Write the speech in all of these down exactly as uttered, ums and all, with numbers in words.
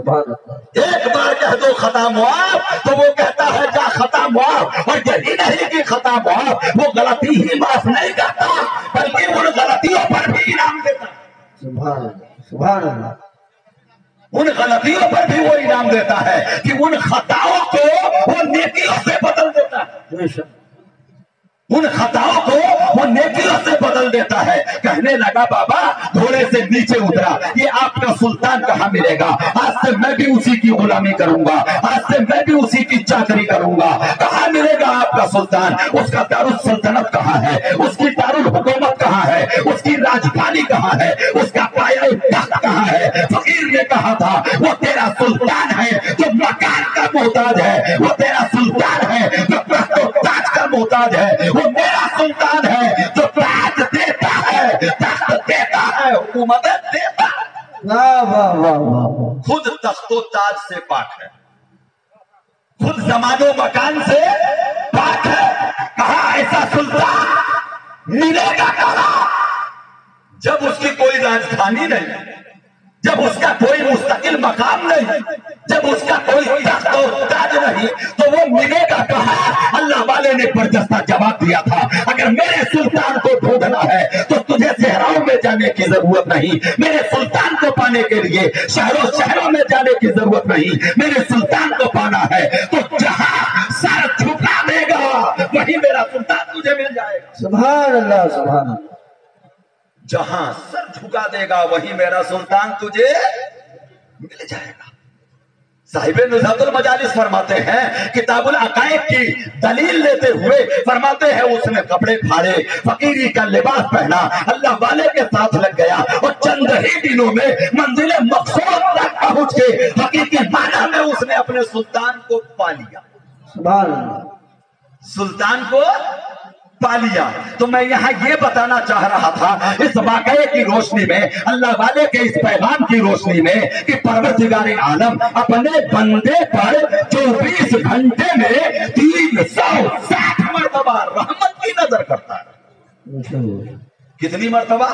سبحان اللہ۔ ایک بار کہہ دو خطا معاف تو وہ کہتا ہے جا خطا معاف، اور یہی نہیں کہ خطا معاف، وہ غلطی ہی معاف نہیں کرتا بلکہ ان غلطیوں پر بھی انعام دیتا۔ سبحان اللہ سبحان اللہ۔ ان غلطیوں پر بھی وہ انعام دیتا ہے کہ ان خطاؤں کو وہ نیکیوں سے بدل دیتا ہے، بے شک ان خطاؤں کو وہ نیکیوں سے بدل دیتا ہے۔ کہنے لگا بابا گھوڑے سے نیچے اترا، یہ آپ کا سلطان کہاں ملے گا؟ آج سے میں بھی اسی کی غلامی کروں گا، آج سے میں بھی اسی کی چاکری کروں گا۔ کہاں ملے گا آپ کا سلطان؟ اس کا دارالسلطنت کہاں ہے؟ اس کی دارالحکومت کہاں ہے؟ اس کی راجدھانی کہاں ہے؟ اس کا پایہ تخت کہاں ہے؟ فقیر نے کہا تھا وہ تیرا سلطان ہے جو مکان کا محتاج ہے، وہ تیرا سلطان ہے جو تخت و تاج کا محتاج ہے، وہ میرا سلطان ہے جو تاج دیتا ہے، تخت دیتا ہے، حکومت دیتا ہے۔ واہ واہ واہ واہ۔ خود تخت و تاج سے پاک ہے، خود زمان و مکان سے پاک ہے۔ کہا ایسا سلطان ملے گا کہاں جب اس کی کوئی راجدھانی نہیں، جب اس کا کوئی مستقل مقام نہیں، جب اس کا کوئی تخت و تاج نہیں، تو وہ ملے گا کہاں؟ اللہ والے نے برجستہ جواب دیا تھا اگر میرے سلطان کو ڈھونڈنا ہے تو تجھے صحراؤں میں جانے کی ضرورت نہیں، میرے سلطان کو پانے کے لیے شہروں شہروں میں جانے کی ضرورت نہیں، میرے سلطان کو پانا ہے تو جہاں سر جھکا دے گا وہی میرا سلطان تجھے مل جائے گا۔ سبحان اللہ سبحان اللہ۔ جہاں سر جھکا دے گا وہی میرا سلطان تجھے مل جائے گا۔ صاحب نزہت المجالس فرماتے ہیں کتاب العقائد کی دلیل لیتے ہوئے فرماتے ہیں اس نے کپڑے پھاڑے، فقیری کا لباس پہنا، اللہ والے کے ساتھ لگ گیا اور چند ہی دنوں میں منزل مقصود تک پہنچ کے حقیقی معنی میں اس نے اپنے سلطان کو پا لیا، سبحان اللہ۔ سلطان کو پا لیا۔ تو میں یہاں یہ بتانا چاہ رہا تھا اس واقعے کی روشنی میں، اللہ والے کے اس پیغام کی روشنی میں، کہ پروردگار عالم اپنے بندے پر چوبیس گھنٹے میں تین سو ساٹھ مرتبہ رحمت کی نظر کرتا ہے۔ کتنی مرتبہ؟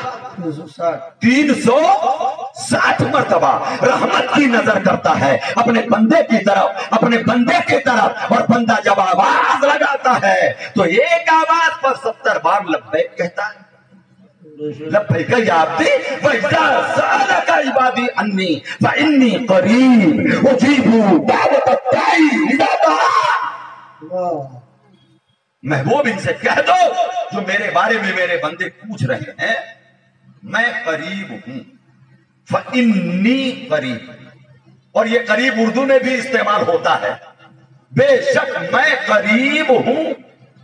تین سو ساٹھ مرتبہ رحمت کی نظر کرتا ہے اپنے بندے کی طرف، اپنے بندے کی طرف، اور بندہ جب آواز لگاتا ہے تو ایک آواز پر ستر بار لبیک کہتا ہے۔ لبیک یا عبدی وَإِذَا سَأَلَكَ عِبَادِي عَنِّي فَإِنِّي قَرِيبٌ أُجِيبُ دَعْوَةَ الدَّاعِ إِذَا دَعَانِ۔ محبوب ان سے کہہ دو جو میرے بارے میں میرے بندے پوچھ رہے ہیں، میں قریب ہوں، فَإِنِّي قریب، اور یہ قریب اردو میں بھی استعمال ہوتا ہے، بے شک میں قریب ہوں۔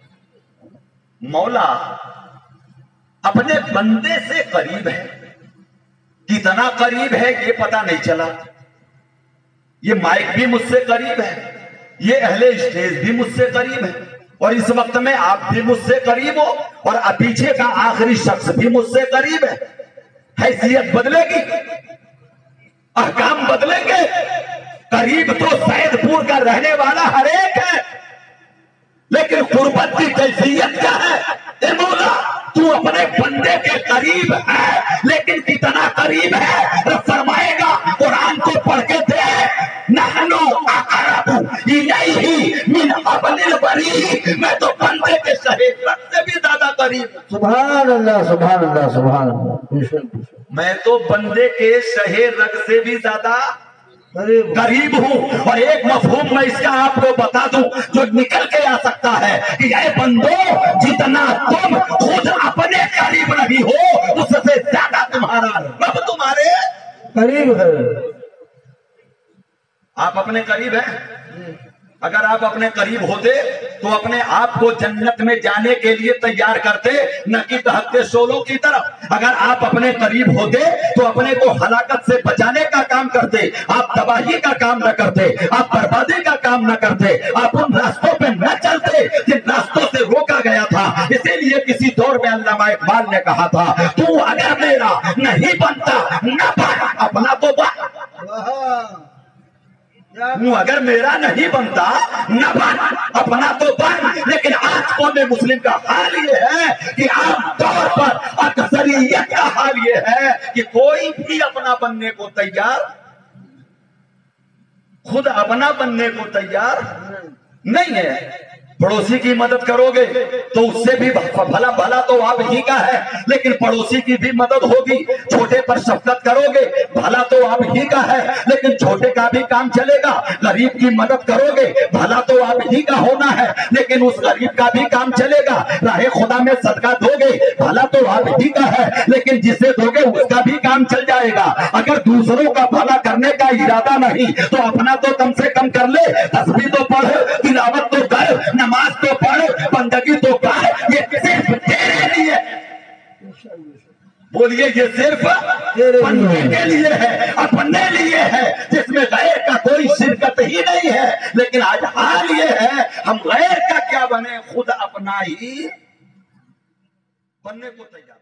مولا اپنے بندے سے قریب ہے، کتنا قریب ہے یہ پتہ نہیں چلا۔ یہ مائک بھی مجھ سے قریب ہے، یہ اہل اسٹیج بھی مجھ سے قریب ہے، اور اس وقت میں آپ بھی مجھ سے قریب ہو، اور پیچھے کا آخری شخص بھی مجھ سے قریب ہے۔ حیثیت بدلے گی، احکام بدلیں گے، قریب تو سید پور کا رہنے والا ہر ایک ہے، لیکن قربت کی کیفیت کیا ہے؟ اے مولا تو اپنے بندے کے قریب ہے، لیکن کتنا قریب ہے؟ رب فرمائے گا قرآن کو پڑھ کے دے، نحنو اقرب الیہ من حبل الورید، میں تو بندے کے شہید رب سے بھی زیادہ قریب ہوں۔ سبحان اللہ سبحان اللہ سبحان اللہ۔ میں تو بندے کے شہید رگ سے بھی زیادہ قریب ہوں۔ اور ایک مفہوم میں اس کا آپ کو بتا دوں جو نکل کے آ سکتا ہے کہ اے بندو جتنا تم خود اپنے قریب نہیں ہو اس سے زیادہ تمہارا رب تمہارے قریب ہے۔ آپ اپنے قریب ہیں؟ اگر آپ اپنے قریب ہوتے تو اپنے آپ کو جنت میں جانے کے لیے تیار کرتے، نہ کہ دہتے شعلوں کی طرف۔ اگر آپ اپنے قریب ہوتے تو اپنے کو ہلاکت سے بچانے کا کام کرتے، آپ تباہی کا کام نہ کرتے، آپ بربادی کا کام نہ کرتے، آپ ان راستوں پہ نہ چلتے جن راستوں سے روکا گیا تھا۔ اسی لیے کسی دور میں علامہ اقبال نے کہا تھا تو اگر میرا نہیں بنتا نہ بن، اپنا تو بن۔ ہوں اگر میرا نہیں بنتا نہ بن، اپنا تو بن۔ لیکن آج قوم مسلم کا حال یہ ہے کہ عام طور پر اکثریت کا حال یہ ہے کہ کوئی بھی اپنا بننے کو تیار خود اپنا بننے کو تیار نہیں ہے. پڑوسی کی مدد کرو گے تو اس سے بھی بھلا بھلا تو آپ ہی کا ہے، لیکن پڑوسی کی بھی مدد ہوگی. چھوٹے پر شفقت کرو گے بھلا تو آپ ہی کا ہے، لیکن چھوٹے کا بھی کام چلے گا. غریب کی مدد کرو گے بھلا تو آپ ہی کا ہونا ہے، لیکن اس غریب کا بھی کام چلے گا. راہ خدا میں صدقہ دو گے بھلا تو آپ ہی کا ہے، لیکن جسے دو گے اس کا بھی کام چل جائے گا. اگر دوسروں کا بھلا کرنے کا ارادہ نہیں تو اپنا تو کم سے کم کر لے. تسبیح تو پڑھ، تلاوت تو کر، نماز تو پڑھ، بندگی تو کر. یہ صرف تیرے لیے، بولیے یہ صرف بندے کے لیے ہے، اپنے لیے ہے، جس میں غیر کا کوئی شرکت ہی نہیں ہے. لیکن آج حال یہ ہے ہم غیر کا کیا بنے، خود اپنا ہی بننے کو تیار.